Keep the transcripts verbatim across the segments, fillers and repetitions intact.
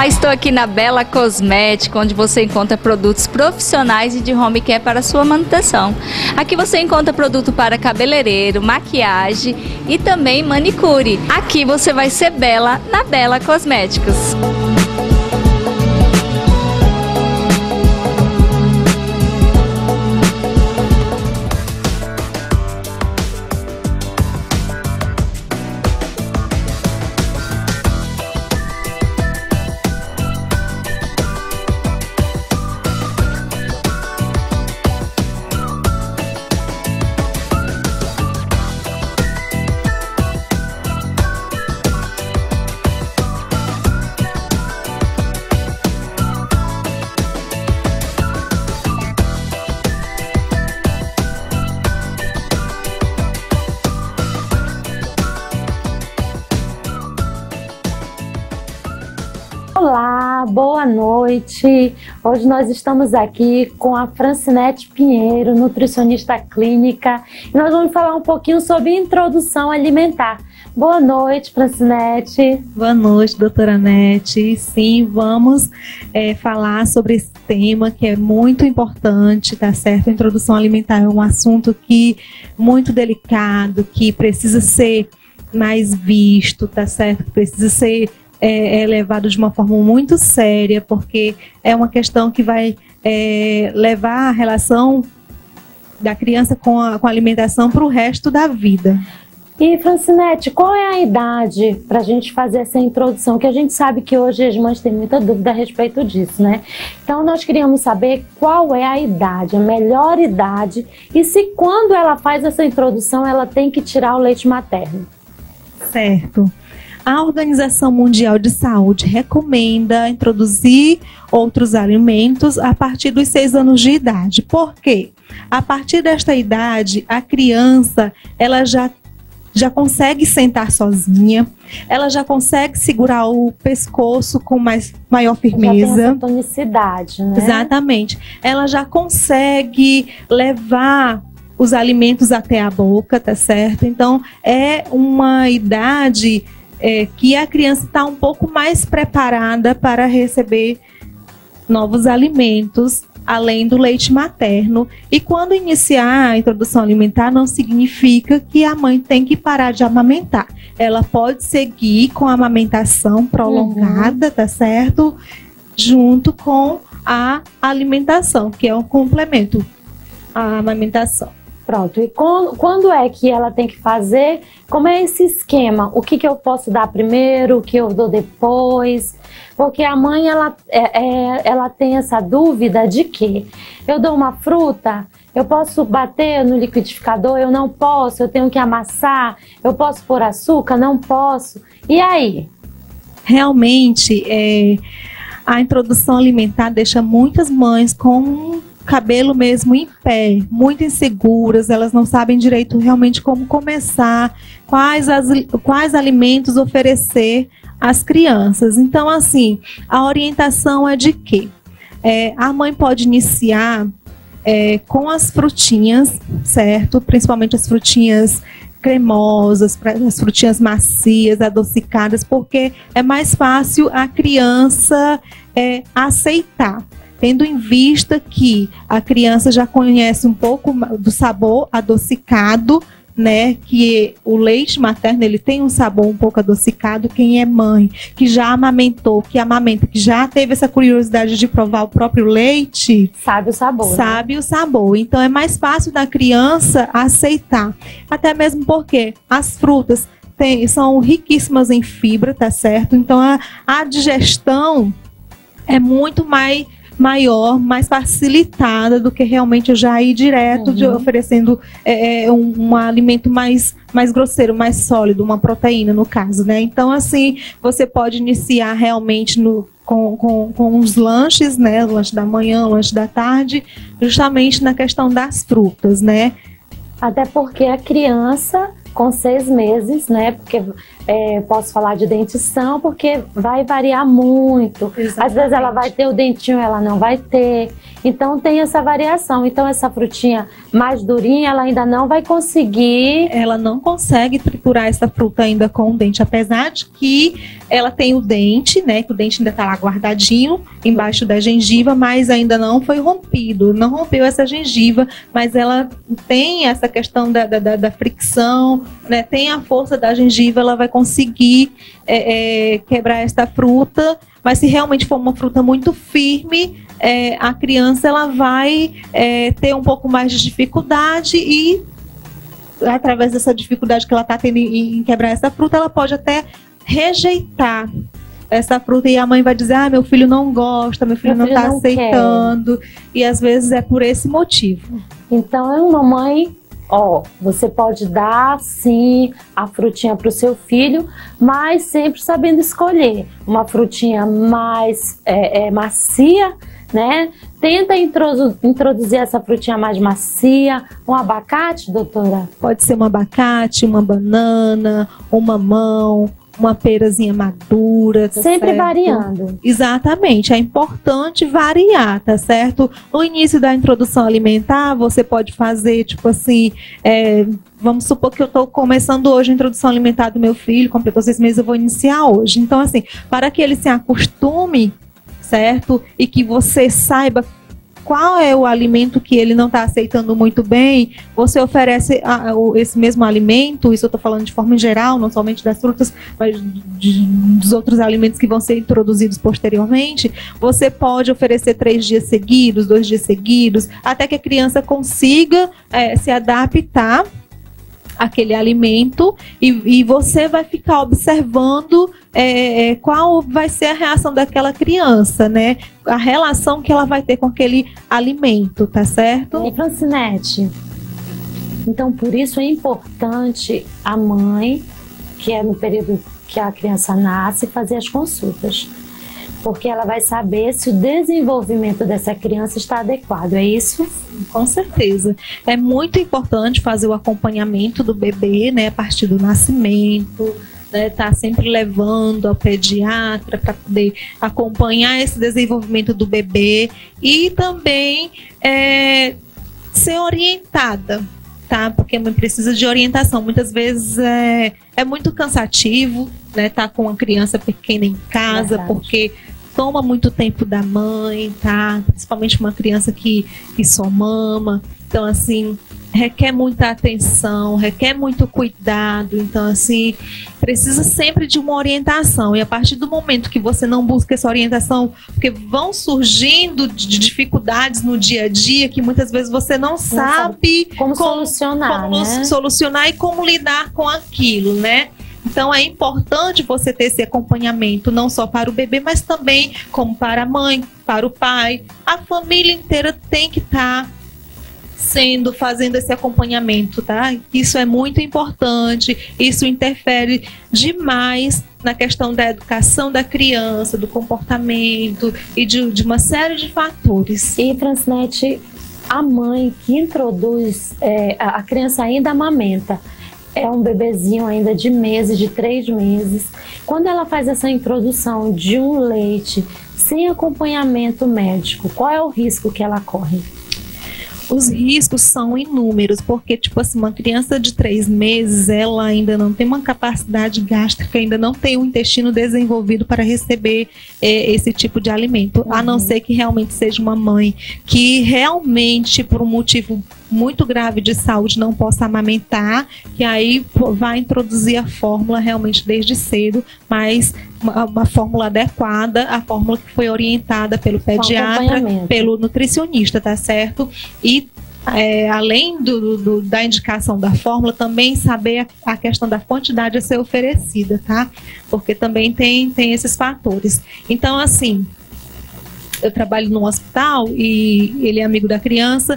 Olá, estou aqui na Bela Cosmética, onde você encontra produtos profissionais e de home care para sua manutenção. Aqui você encontra produto para cabeleireiro, maquiagem e também manicure. Aqui você vai ser bela na Bela Cosméticos. Olá, boa noite. Hoje nós estamos aqui com a Francinete Pinheiro, nutricionista clínica, e nós vamos falar um pouquinho sobre introdução alimentar. Boa noite, Francinete. Boa noite, doutora Nete. Sim, vamos é, falar sobre esse tema que é muito importante, tá certo? A introdução alimentar é um assunto que muito delicado, que precisa ser mais visto, tá certo? Precisa ser É, é levado de uma forma muito séria, porque é uma questão que vai é, levar a relação da criança com a, com a alimentação para o resto da vida. E, Francinete, qual é a idade para a gente fazer essa introdução? Que a gente sabe que hoje as mães têm muita dúvida a respeito disso, né? Então, nós queríamos saber qual é a idade, a melhor idade, e se quando ela faz essa introdução, ela tem que tirar o leite materno. Certo. A Organização Mundial de Saúde recomenda introduzir outros alimentos a partir dos seis anos de idade. Por quê? A partir desta idade, a criança ela já, já consegue sentar sozinha, ela já consegue segurar o pescoço com mais, maior firmeza. Já tem essa tonicidade, né? Exatamente. Ela já consegue levar os alimentos até a boca, tá certo? Então, é uma idade É, que a criança está um pouco mais preparada para receber novos alimentos, além do leite materno. E quando iniciar a introdução alimentar, não significa que a mãe tem que parar de amamentar. Ela pode seguir com a amamentação prolongada, uhum. tá certo? Junto com a alimentação, que é um complemento à amamentação. Pronto, e quando é que ela tem que fazer? Como é esse esquema? O que, que eu posso dar primeiro, o que eu dou depois? Porque a mãe ela, é, é, ela tem essa dúvida de que eu dou uma fruta, eu posso bater no liquidificador, eu não posso, eu tenho que amassar, eu posso pôr açúcar, não posso. E aí? Realmente, é, a introdução alimentar deixa muitas mães com cabelo mesmo em pé, muito inseguras, elas não sabem direito realmente como começar, quais, as, quais alimentos oferecer às crianças. Então, assim, a orientação é de que é, a mãe pode iniciar é, com as frutinhas, certo? Principalmente as frutinhas cremosas, as frutinhas macias, adocicadas, porque é mais fácil a criança é, aceitar. Tendo em vista que a criança já conhece um pouco do sabor adocicado, né? Que o leite materno ele tem um sabor um pouco adocicado. Quem é mãe, que já amamentou, que amamenta, que já teve essa curiosidade de provar o próprio leite, sabe o sabor. Sabe né? o sabor. Então é mais fácil da criança aceitar. Até mesmo porque as frutas tem, são riquíssimas em fibra, tá certo? Então a, a digestão é muito mais maior, mais facilitada do que realmente eu já ir direto uhum. de, oferecendo é, um, um alimento mais, mais grosseiro, mais sólido, uma proteína no caso, né? Então, assim, você pode iniciar realmente no, com, com, com os lanches, né? O lanche da manhã, o lanche da tarde, justamente na questão das frutas, né? Até porque a criança com seis meses, né? Porque é, posso falar de dentição, porque vai variar muito. Exatamente. Às vezes ela vai ter o dentinho, ela não vai ter. Então tem essa variação. Então essa frutinha mais durinha, ela ainda não vai conseguir... Ela não consegue triturar essa fruta ainda com o dente, apesar de que ela tem o dente, né? Que o dente ainda está lá guardadinho embaixo da gengiva, mas ainda não foi rompido. Não rompeu essa gengiva, mas ela tem essa questão da, da, da fricção, né? Tem a força da gengiva, ela vai conseguir é, é, quebrar esta fruta. Mas se realmente for uma fruta muito firme, é, a criança ela vai é, ter um pouco mais de dificuldade e, através dessa dificuldade que ela está tendo em, em quebrar essa fruta, ela pode até rejeitar essa fruta e a mãe vai dizer, ah, meu filho não gosta, meu filho, meu filho não está aceitando. Quer. E às vezes é por esse motivo. Então, é uma mãe... Ó, você pode dar, sim, a frutinha para o seu filho, mas sempre sabendo escolher. Uma frutinha mais é, é, macia, né? Tenta introdu- introduzir essa frutinha mais macia. Um abacate, doutora? Pode ser um abacate, uma banana, um mamão, uma perazinha madura, tá sempre certo? Variando. Exatamente, é importante variar, tá certo? No início da introdução alimentar, você pode fazer, tipo assim, é, vamos supor que eu estou começando hoje a introdução alimentar do meu filho, completou seis meses, eu vou iniciar hoje. Então, assim, para que ele se acostume, certo? E que você saiba qual é o alimento que ele não está aceitando muito bem, você oferece a, o, esse mesmo alimento, isso eu estou falando de forma geral, não somente das frutas, mas de, dos outros alimentos que vão ser introduzidos posteriormente, você pode oferecer três dias seguidos, dois dias seguidos, até que a criança consiga é, se adaptar aquele alimento e, e você vai ficar observando é, qual vai ser a reação daquela criança, né? A relação que ela vai ter com aquele alimento, tá certo? E Francinete, então por isso é importante a mãe, que é no período que a criança nasce, fazer as consultas. Porque ela vai saber se o desenvolvimento dessa criança está adequado, é isso? Com certeza. É muito importante fazer o acompanhamento do bebê, né, a partir do nascimento, né, tá sempre levando ao pediatra para poder acompanhar esse desenvolvimento do bebê e também é, ser orientada, tá? Porque a mãe precisa de orientação. Muitas vezes é, é muito cansativo, né, tá com uma criança pequena em casa, verdade, porque toma muito tempo da mãe, tá? Principalmente uma criança que, que só mama. Então, assim, requer muita atenção, requer muito cuidado. Então, assim, precisa sempre de uma orientação. E a partir do momento que você não busca essa orientação, porque vão surgindo de dificuldades no dia a dia que muitas vezes você não, não sabe, sabe como, como solucionar, como né? solucionar e como lidar com aquilo, né? Então é importante você ter esse acompanhamento, não só para o bebê, mas também como para a mãe, para o pai. A família inteira tem que estar sendo, fazendo esse acompanhamento, tá? Isso é muito importante, isso interfere demais na questão da educação da criança, do comportamento e de, de uma série de fatores. E, Francinete, a mãe que introduz, é, a criança ainda amamenta, é um bebezinho ainda de meses, de três meses. Quando ela faz essa introdução de um leite sem acompanhamento médico, qual é o risco que ela corre? Os riscos são inúmeros, porque, tipo assim, uma criança de três meses, ela ainda não tem uma capacidade gástrica, ainda não tem o intestino desenvolvido para receber é, esse tipo de alimento, uhum. A não ser que realmente seja uma mãe que realmente, por um motivo muito grave de saúde, não possa amamentar, que aí vai introduzir a fórmula realmente desde cedo, mas uma, uma fórmula adequada, a fórmula que foi orientada pelo pediatra, pelo nutricionista, tá certo? E é, além do, do, da indicação da fórmula, também saber a, a questão da quantidade a ser oferecida, tá? Porque também tem, tem esses fatores. Então, assim, eu trabalho num hospital e ele é amigo da criança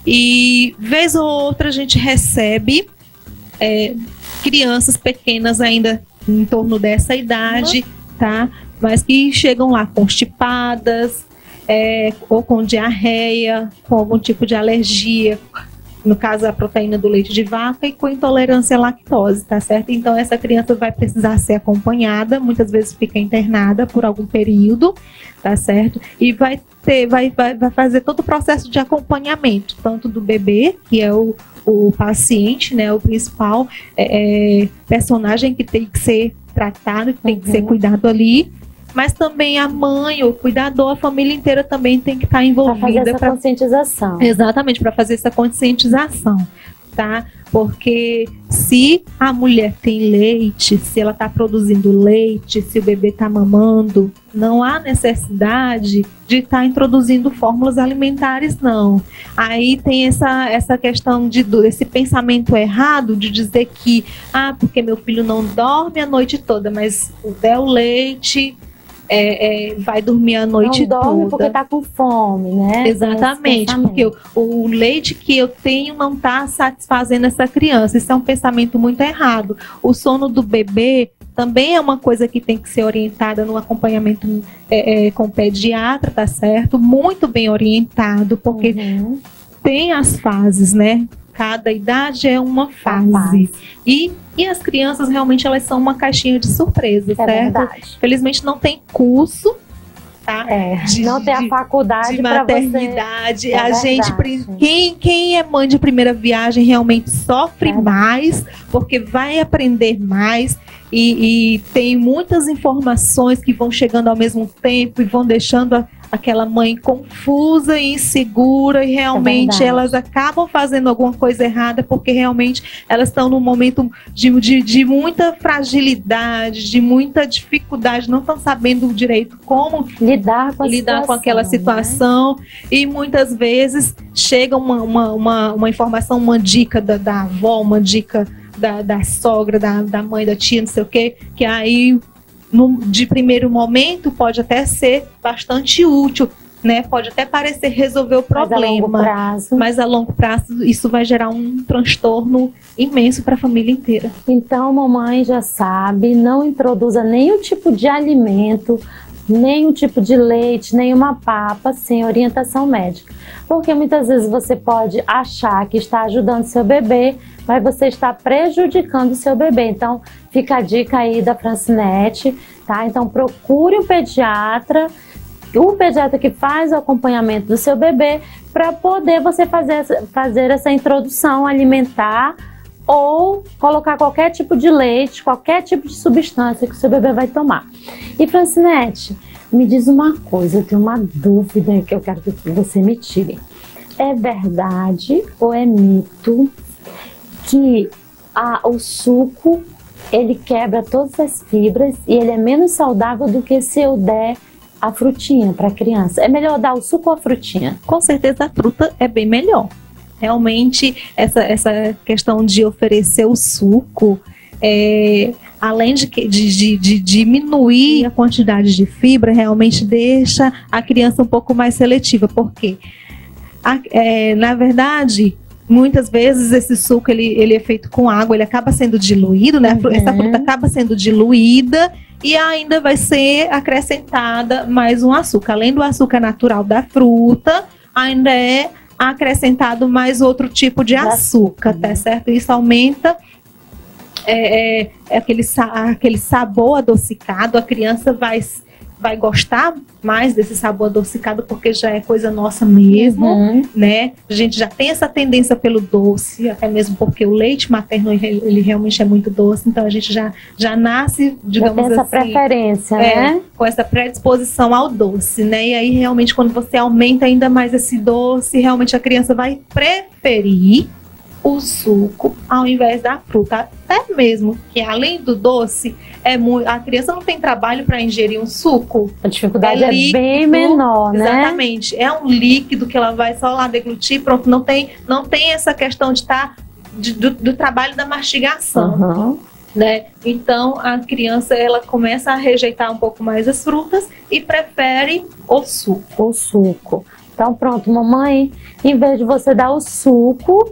e vez ou outra a gente recebe é, crianças pequenas ainda em torno dessa idade, tá? Mas que chegam lá constipadas, é, ou com diarreia, com algum tipo de alergia, no caso a proteína do leite de vaca, e com intolerância à lactose, tá certo? Então essa criança vai precisar ser acompanhada, muitas vezes fica internada por algum período, tá certo? E vai ter, vai, vai, vai fazer todo o processo de acompanhamento, tanto do bebê, que é o, o paciente, né, o principal é, é, personagem que tem que ser tratado, que tem uhum. que ser cuidado ali, mas também a mãe, o cuidador, a família inteira também tem que estar envolvida. Para fazer essa pra... conscientização. Exatamente, para fazer essa conscientização, tá? Porque se a mulher tem leite, se ela está produzindo leite, se o bebê está mamando, não há necessidade de estar tá introduzindo fórmulas alimentares, não. Aí tem essa, essa questão de esse pensamento errado de dizer que, ah, porque meu filho não dorme a noite toda, mas der o leite... É, é, vai dormir a noite toda. Não dorme porque está com fome, né? Exatamente, porque o, o leite que eu tenho não está satisfazendo essa criança. Isso é um pensamento muito errado. O sono do bebê também é uma coisa que tem que ser orientada no acompanhamento é, é, com o pediatra, tá certo? Muito bem orientado, porque uhum. tem as fases, né? Cada idade é uma fase. E, e as crianças realmente elas são uma caixinha de surpresa, é certo? Verdade. Felizmente não tem curso, tá? É, de, não tem a faculdade de maternidade. Você... É a gente, quem, quem é mãe de primeira viagem realmente sofre é mais, porque vai aprender mais. E, e tem muitas informações que vão chegando ao mesmo tempo e vão deixando a, aquela mãe confusa e insegura, e realmente é elas acabam fazendo alguma coisa errada, porque realmente elas estão num momento de, de, de muita fragilidade, de muita dificuldade, não estão sabendo direito como lidar com, a lidar situação, com aquela situação, né? E muitas vezes chega uma, uma, uma, uma informação, uma dica da, da avó, uma dica Da, da sogra, da, da mãe, da tia, não sei o que, que aí no, de primeiro momento pode até ser bastante útil, né? Pode até parecer resolver o problema, mas a longo prazo, mas a longo prazo isso vai gerar um transtorno imenso para a família inteira. Então, mamãe já sabe, não introduza nenhum tipo de alimento, nenhum tipo de leite, nenhuma papa sem orientação médica, porque muitas vezes você pode achar que está ajudando seu bebê, mas você está prejudicando o seu bebê. Então, fica a dica aí da Francinete, tá? Então, procure um pediatra, o pediatra que faz o acompanhamento do seu bebê, para poder você fazer, fazer essa introdução alimentar ou colocar qualquer tipo de leite, qualquer tipo de substância que o seu bebê vai tomar. E, Francinete, me diz uma coisa, eu tenho uma dúvida que eu quero que você me tire. É verdade ou é mito que a, o suco, ele quebra todas as fibras e ele é menos saudável do que se eu der a frutinha para a criança? É melhor dar o suco ou a frutinha? Com certeza a fruta é bem melhor. Realmente, essa, essa questão de oferecer o suco, é, além de, de, de, de diminuir a quantidade de fibra, realmente deixa a criança um pouco mais seletiva. Por quê? A, é, na verdade... Muitas vezes esse suco ele, ele é feito com água, ele acaba sendo diluído, né? Uhum. Essa fruta acaba sendo diluída e ainda vai ser acrescentada mais um açúcar. Além do açúcar natural da fruta, ainda é acrescentado mais outro tipo de açúcar, tá certo? Isso aumenta é, é, é aquele, aquele sabor adocicado, a criança vai... vai gostar mais desse sabor adocicado, porque já é coisa nossa mesmo, uhum. né? A gente já tem essa tendência pelo doce, até mesmo porque o leite materno, ele, ele realmente é muito doce, então a gente já, já nasce, digamos já tem essa assim... preferência, é, né? Com essa predisposição ao doce, né? E aí, realmente, quando você aumenta ainda mais esse doce, realmente a criança vai preferir o suco ao invés da fruta, até mesmo que além do doce é muito, a criança não tem trabalho para ingerir um suco, a dificuldade é, líquido, é bem menor, né? Exatamente, é um líquido que ela vai só lá deglutir, pronto, não tem, não tem essa questão de estar tá, de, do, do trabalho da mastigação, uhum. né? Então a criança ela começa a rejeitar um pouco mais as frutas e prefere o suco. O suco. Então pronto, mamãe, em vez de você dar o suco,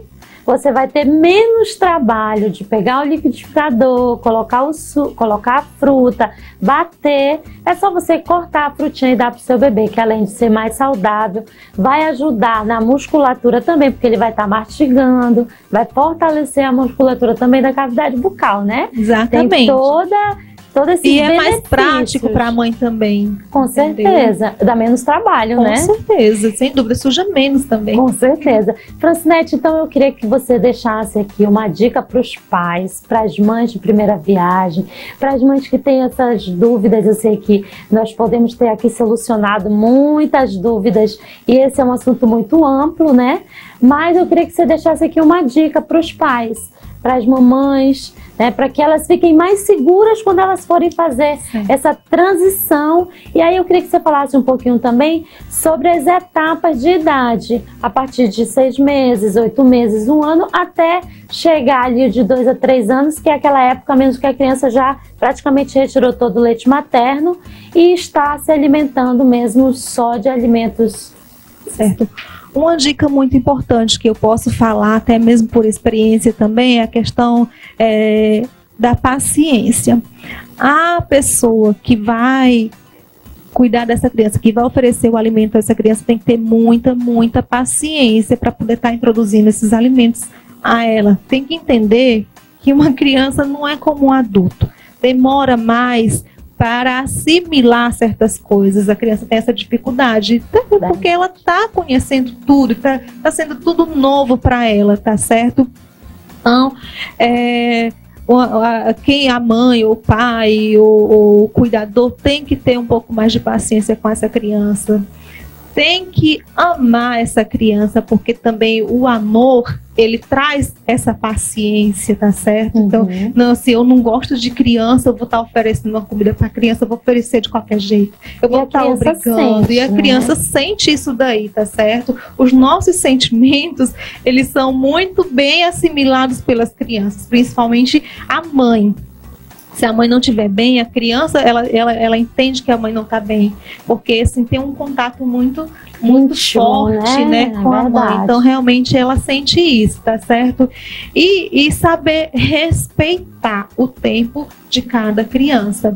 você vai ter menos trabalho de pegar o liquidificador, colocar, o su colocar a fruta, bater. É só você cortar a frutinha e dar para o seu bebê, que além de ser mais saudável, vai ajudar na musculatura também, porque ele vai estar tá mastigando, vai fortalecer a musculatura também da cavidade bucal, né? Exatamente. Tem toda... E é mais prático para a mãe também. Com certeza. Dá menos trabalho, Com né? Com certeza, sem dúvida. Suja menos também. Com certeza. Francinete, então eu queria que você deixasse aqui uma dica para os pais, para as mães de primeira viagem, para as mães que têm essas dúvidas. Eu sei que nós podemos ter aqui solucionado muitas dúvidas e esse é um assunto muito amplo, né? Mas eu queria que você deixasse aqui uma dica para os pais, para as mamães, né, para que elas fiquem mais seguras quando elas forem fazer Sim. essa transição. E aí eu queria que você falasse um pouquinho também sobre as etapas de idade, a partir de seis meses, oito meses, um ano, até chegar ali de dois a três anos, que é aquela época mesmo que a criança já praticamente retirou todo o leite materno e está se alimentando mesmo só de alimentos. Certo. Uma dica muito importante que eu posso falar, até mesmo por experiência também, é a questão é, da paciência. A pessoa que vai cuidar dessa criança, que vai oferecer o alimento a essa criança, tem que ter muita, muita paciência para poder estar introduzindo esses alimentos a ela. Tem que entender que uma criança não é como um adulto. Demora mais para assimilar certas coisas. A criança tem essa dificuldade, porque ela está conhecendo tudo, está tá sendo tudo novo para ela, tá certo? Então, é, a, a, quem a mãe, ou o pai, ou, ou o cuidador tem que ter um pouco mais de paciência com essa criança. Tem que amar essa criança, porque também o amor, ele traz essa paciência, tá certo? Uhum. Então, não, se eu não gosto de criança, eu vou estar oferecendo uma comida para a criança, eu vou oferecer de qualquer jeito. Eu vou estar obrigando. Sente, e a criança, né, sente isso daí, tá certo? Os nossos sentimentos, eles são muito bem assimilados pelas crianças, principalmente a mãe. Se a mãe não estiver bem, a criança, ela, ela, ela entende que a mãe não está bem. Porque, assim, tem um contato muito, muito Íntimo, forte, né, né com é a mãe. Então, realmente, ela sente isso, tá certo? E, e saber respeitar o tempo de cada criança.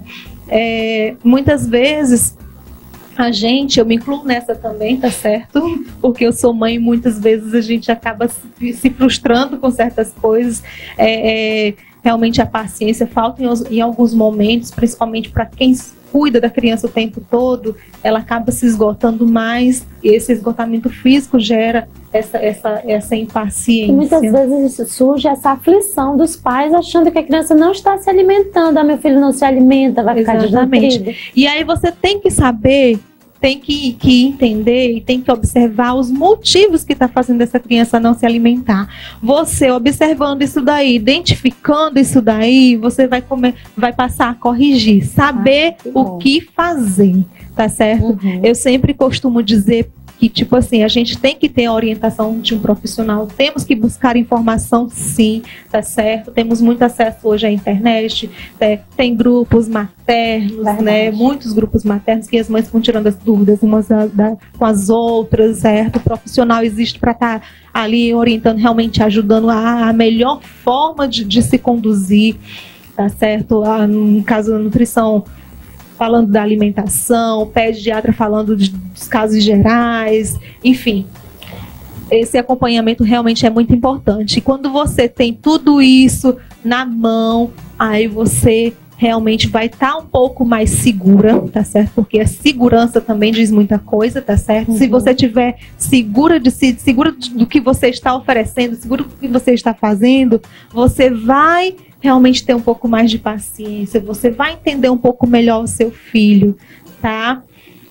É, muitas vezes, a gente, eu me incluo nessa também, tá certo? Porque eu sou mãe e muitas vezes a gente acaba se, se frustrando com certas coisas. É... é realmente a paciência falta em, em alguns momentos, principalmente para quem cuida da criança o tempo todo, ela acaba se esgotando mais e esse esgotamento físico gera essa, essa, essa impaciência. E muitas vezes surge essa aflição dos pais achando que a criança não está se alimentando, ah, meu filho não se alimenta, vai ficar desnutrido. E aí você tem que saber, tem que, que entender e tem que observar os motivos que está fazendo essa criança não se alimentar. Você observando isso daí, identificando isso daí, você vai, comer, vai passar a corrigir, saber ah, que o que fazer, tá certo? Uhum. Eu sempre costumo dizer que, tipo assim, a gente tem que ter a orientação de um profissional, temos que buscar informação, sim, tá certo? Temos muito acesso hoje à internet, é, tem grupos maternos, Verdade. né? Muitos grupos maternos que as mães vão tirando as dúvidas umas da, da, com as outras, certo? O profissional existe para estar tá ali orientando, realmente ajudando a, a melhor forma de, de se conduzir, tá certo? Ah, no caso da nutrição, falando da alimentação, pediatra falando de, dos casos gerais, enfim. Esse acompanhamento realmente é muito importante. E quando você tem tudo isso na mão, aí você realmente vai estar um pouco mais segura, tá certo? Porque a segurança também diz muita coisa, tá certo? Uhum. Se você estiver segura de si, segura do que você está oferecendo, segura do que você está fazendo, você vai realmente ter um pouco mais de paciência, você vai entender um pouco melhor o seu filho, tá?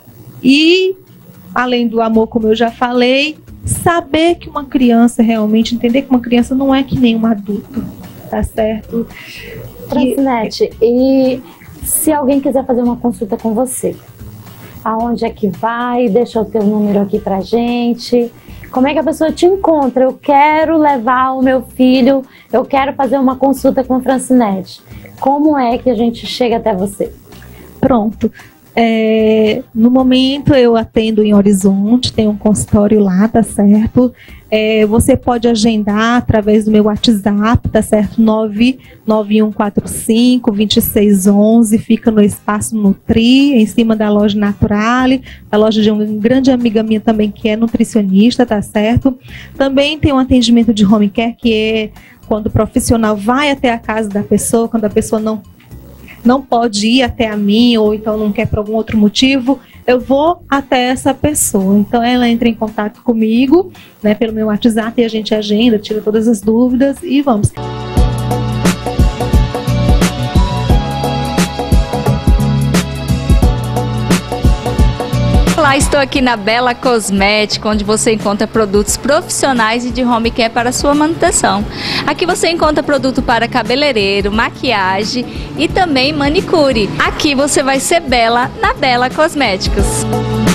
E, além do amor, como eu já falei, saber que uma criança realmente, entender que uma criança não é que nem um adulto, tá certo? Francinete, e se alguém quiser fazer uma consulta com você, aonde é que vai? Deixa o teu número aqui pra gente. Como é que a pessoa te encontra? Eu quero levar o meu filho, eu quero fazer uma consulta com a Francinete. Como é que a gente chega até você? Pronto. É, no momento eu atendo em Horizonte, tenho um consultório lá, tá certo? É, você pode agendar através do meu WhatsApp, tá certo? nove nove um quatro cinco, dois seis um um, fica no Espaço Nutri, em cima da loja Naturale, a loja de uma grande amiga minha também que é nutricionista, tá certo? Também tem um atendimento de home care, que é quando o profissional vai até a casa da pessoa, quando a pessoa não não pode ir até a mim, ou então não quer por algum outro motivo, eu vou até essa pessoa. Então ela entra em contato comigo, né, pelo meu WhatsApp, e a gente agenda, tira todas as dúvidas e vamos. Olá, estou aqui na Bela Cosmética, onde você encontra produtos profissionais e de home care para sua manutenção. Aqui você encontra produto para cabeleireiro, maquiagem e também manicure. Aqui você vai ser bela na Bela Cosméticos.